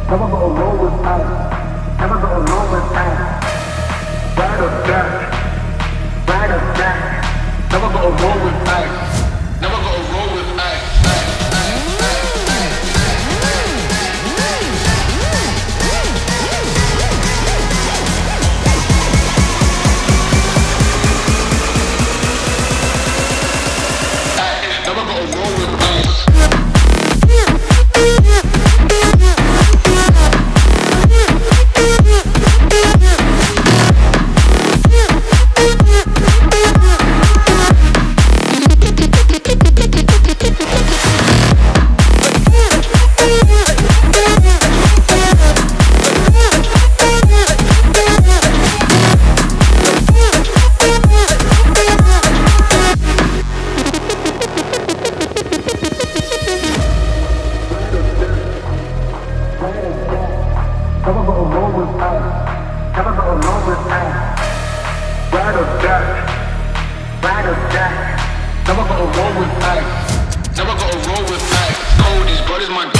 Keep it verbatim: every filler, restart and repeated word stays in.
Never gonna roll with ice. Never gonna roll with ice. Ride or die. Ride or die. Never gonna roll with ice. Never gonna roll with ice. Never gonna roll with ice. Never gonna roll with ice. Never gonna roll with ice. Ride or die. Ride or die. Never gonna roll with ice. Never gonna roll with ice. Cold, these brothers my